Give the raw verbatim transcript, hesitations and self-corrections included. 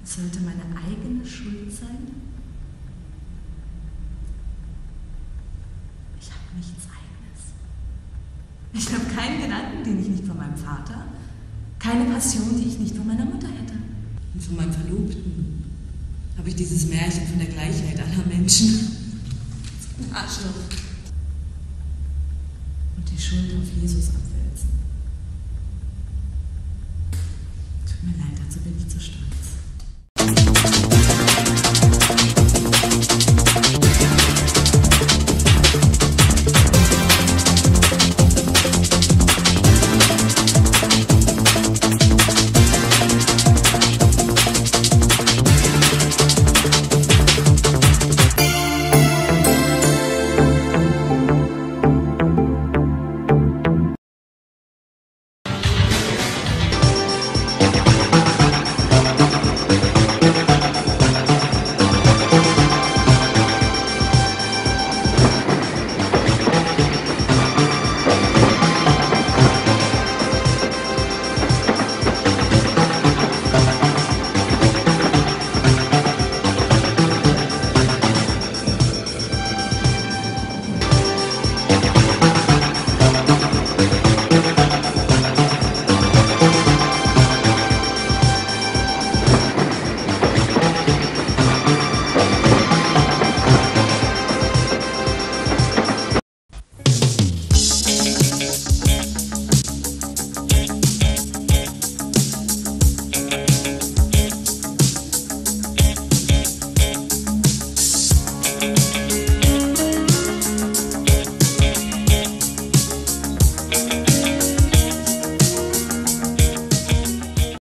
sollte meine eigene Schuld sein? Ich habe nichts Eigenes. Ich habe keinen Gedanken, den ich nicht von meinem Vater, keine Passion, die ich nicht von meiner Mutter hätte. Und von meinem Verlobten habe ich dieses Märchen von der Gleichheit aller Menschen. Ein Arschloch. Und die Schuld auf Jesus abwälzen. Tut mir leid, dazu bin ich zu stolz.